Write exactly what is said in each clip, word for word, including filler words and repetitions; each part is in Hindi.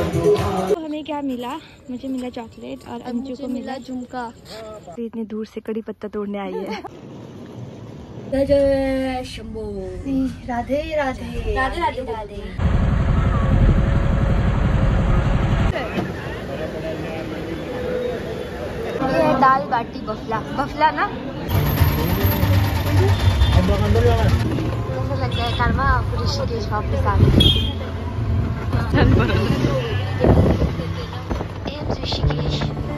तो हमें क्या मिला? मुझे मिला चॉकलेट और अंजू को मिला झुमका। तो इतनी दूर से कड़ी पत्ता तोड़ने आई है। जय शंभो। राधे राधे राधे राधे राधे। ये है दाल बाटी बफला। बफला ना कैसा लगता है कर्मा? आपको ऋषिकेश वापस आ गए। ऋषिकेश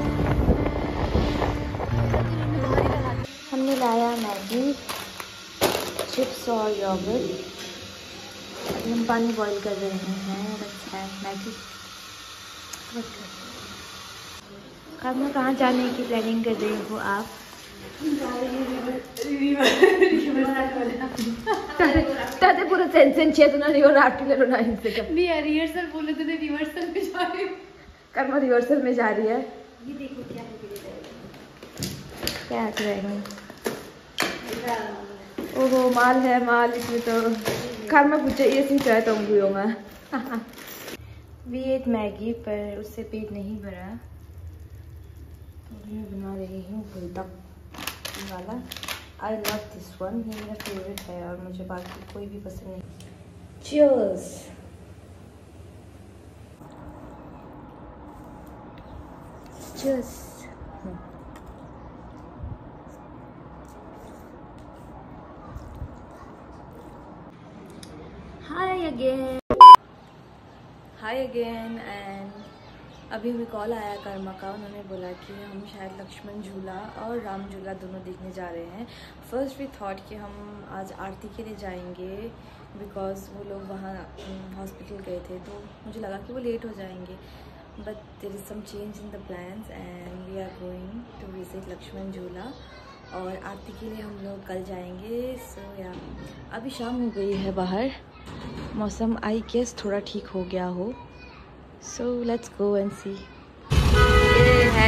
हमने लाया मैगी, चिप्स और योगर्ट। हम पानी बॉईल कर रहे हैं। रखा है मैगी। कर्मा कहाँ जाने की प्लानिंग कर रही हो आप? ताते पूरा टेंशन चेतना नहीं हो रहा आर्टिलर होना इनसे का नहीं है। रिहर्सल बोले तो नहीं, रिहर्सल में जा रही हूँ। कर्मा रिहर्सल में जा रही है। ये देखो क्या है, क्या है? ओहो माल है माल इसमें तो। कर्मा पूछे ये सिंह चाहे तो मैं भी एक मैगी पर उससे पेट नहीं भरा तो मैं बना रही हूँ बुलडॉग वाला। आई लव दिस वन, ये मेरा फेवरेट है और मुझे बाकी कोई भी पसंद नहीं। Cheers. Cheers. Hi again hi again and अभी हमें कॉल आया कर्मा का। उन्होंने बोला कि हम शायद लक्ष्मण झूला और राम झूला दोनों देखने जा रहे हैं। फर्स्ट वी थॉट कि हम आज आरती के लिए जाएंगे बिकॉज वो लोग वहाँ हॉस्पिटल गए थे, तो मुझे लगा कि वो लेट हो जाएंगे। But there is some change in the plans and we are going to visit Lakshman Jhula और आरती के लिए हम लोग कल जाएंगे। सो so, या yeah. अभी शाम हो गई है, बाहर मौसम आई गेस थोड़ा ठीक हो गया हो। So let's go and see. ये है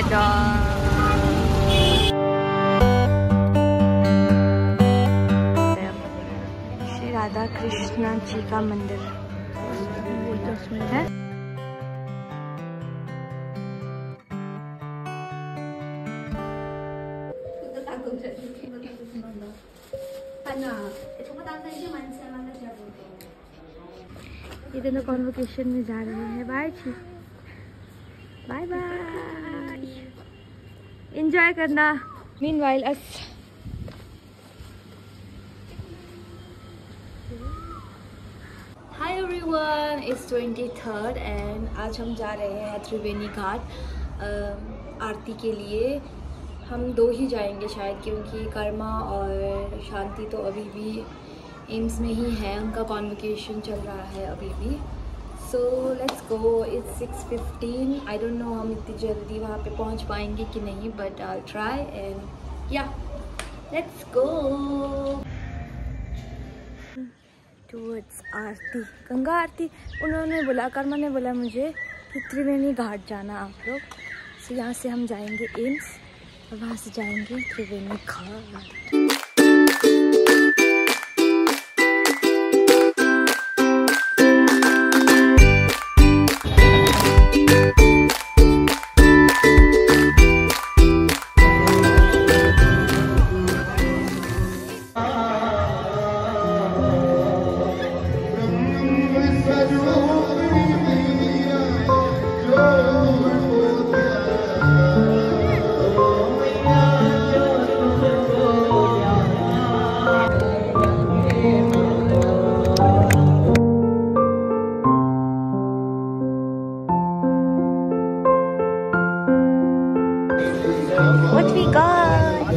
श्री राधा कृष्ण जी का मंदिर है। ये दोनों कॉन्वोकेशन में जा रहे हैं। बाय छी, बाय बाय, एंजॉय करना। Meanwhile us hi everyone, it's twenty third and आज हम जा रहे हैं त्रिवेणी घाट आरती के लिए। हम दो ही जाएंगे शायद, क्योंकि कर्मा और शांति तो अभी भी एम्स में ही है, उनका कॉन्वोकेशन चल रहा है अभी भी। So let's go. It's six fifteen. I don't know हम इतनी जल्दी वहाँ पे पहुँच पाएंगे कि नहीं, but I try and yeah let's go towards आरती, गंगा आरती। उन्होंने बोला, कर्मा ने बोला मुझे कि त्रिवेणी घाट जाना आप लोग। सो यहाँ से हम जाएंगे एम्स और वहाँ से जाएंगे त्रिवेणी घाट। What we got?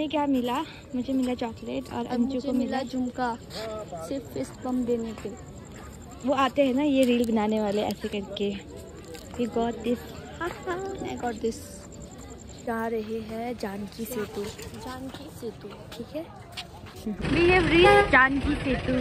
तुम्हें क्या मिला? मुझे मिला चॉकलेट और अंजू को मिला झुमका, सिर्फ इस पम देने पे। वो आते हैं ना ये रील बनाने वाले ऐसे करके। We got this, I got this। जा रहे हैं जानकी सेतु। जानकी सेतु, ठीक है। We have reached जानकी सेतु।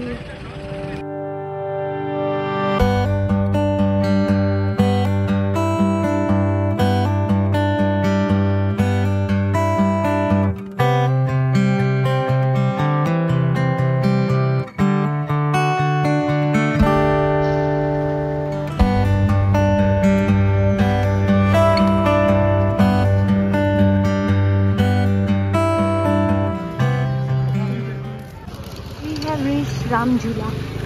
राम झूला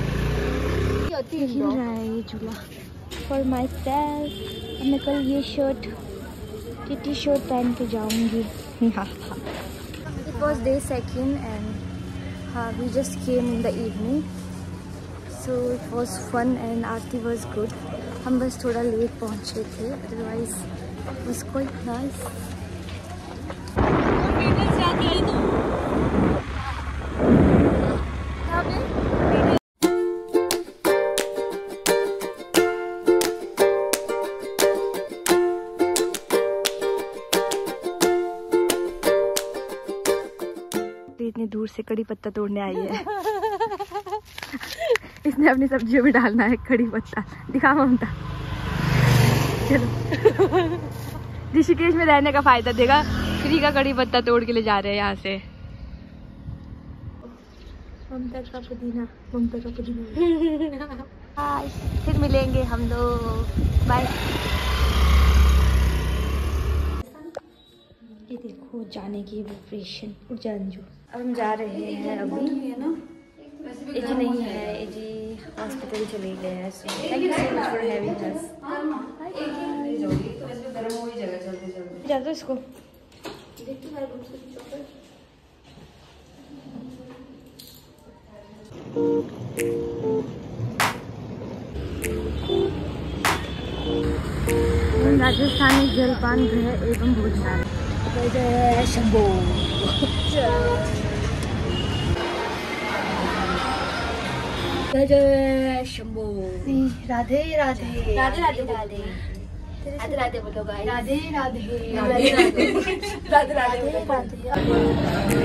हिल रहा है ये झूला। फॉर माई सेल्फ मैं कल ये शर्ट ये टी शर्ट पहन के जाऊंगी। It was day second and हाँ we just came in the evening, so it was fun and आरती वॉज गुड। हम बस थोड़ा लेट पहुँचे थे, otherwise it was quite nice. इतनी दूर से कड़ी पत्ता तोड़ने आई है। इसने अपनी सब्जियों में डालना है कड़ी पत्ता। दिखा ममता, चलो। ऋषिकेश में रहने का फायदा देगा, फ्री का कड़ी पत्ता तोड़ के ले जा रहे हैं यहाँ से। ममता का पुदीना, ममता का पुदीना। हाय, फिर मिलेंगे हम लोग, बाय। ये देखो जाने की प्रिपरेशन। उठ जा अंजू। अब हम जा रहे हैं अभी। एजी नहीं है, एजी हॉस्पिटल चले गए हैं। Thank you so much for having us. जा दो इसको। राजस्थानी जलपान गृह एवं भोजनालय। जय शंभो। जय जय शंभो। राधे राधे राधे राधे राधे राधे राधे बोलो गाइस। राधे राधे राधे राधे राधे राधे।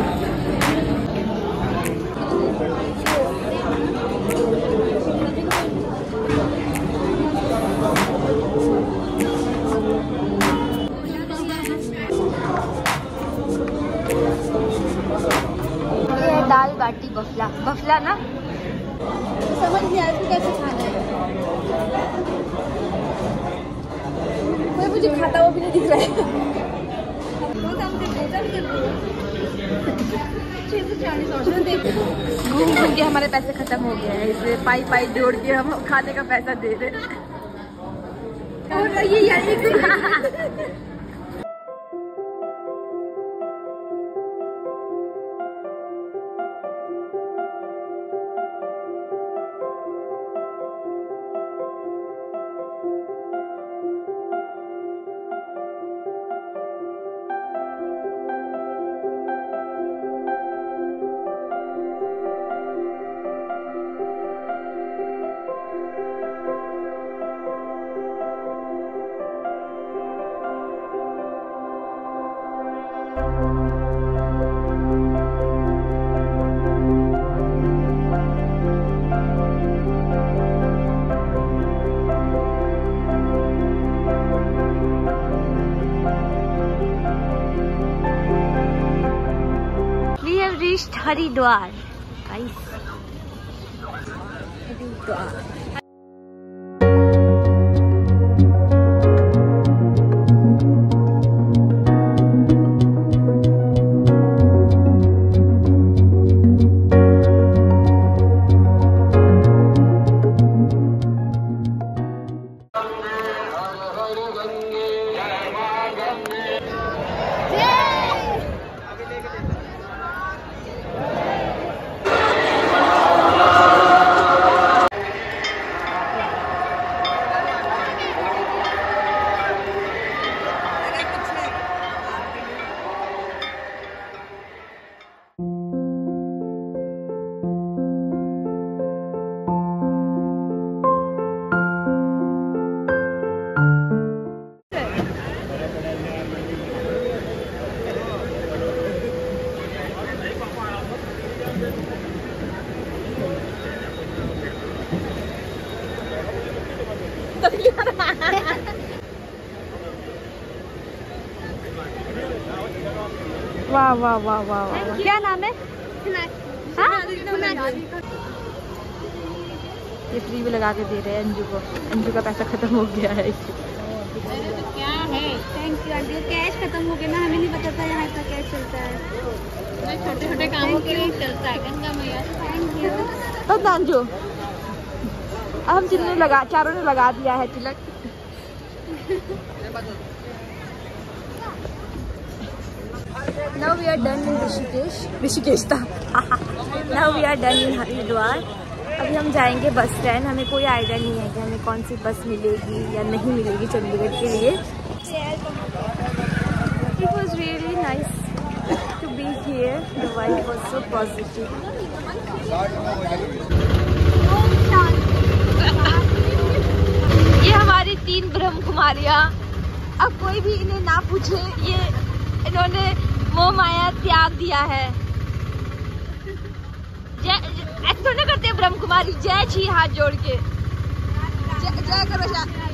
दाल बाटी बफला, बफला ना समझ नहीं आया कैसे खाना है। कोई मुझे खाता हुआ भी नहीं दिख रहा है। घूम घूम के हमारे पैसे खत्म हो गए हैं, इसलिए पाई पाई जोड़ के हम खाने का पैसा दे रहे हैं। और ये यार हरिद्वार। हरिद्वार वाह वाह वाह वाह वाह। क्या नाम है? हाँ? ये फ्री में लगा के दे रहे हैं अंजू को। अंजू का पैसा खत्म हो गया है इसलिए। तो क्या है? Thank you aunty. कैश खत्म हो गया ना, हमें नहीं पता था यहाँ इतना कैश चलता है। छोटे छोटे कामों के लिए चलता है गंगा मैया। Thank you. तो अंजू अब हम तीनों ने लगा चारों ने लगा दिया है तिलक। Now we are done in Rishikesh. Rishikesh था। Now we are done in Haridwar. अभी हम जाएंगे बस स्टैंड। हमें कोई आइडिया नहीं है कि हमें कौन सी बस मिलेगी या नहीं मिलेगी चंडीगढ़ के लिए। It was really nice to be here. The vibe was so positive. ये हमारी तीन ब्रह्म कुमारियाँ। अब कोई भी इन्हें ना पूछे, ये इन्होंने मोह माया त्याग दिया है। जय ऐसे थोड़ा करते ब्रह्म कुमारी। जय छी हाथ जोड़ के जय जय करो।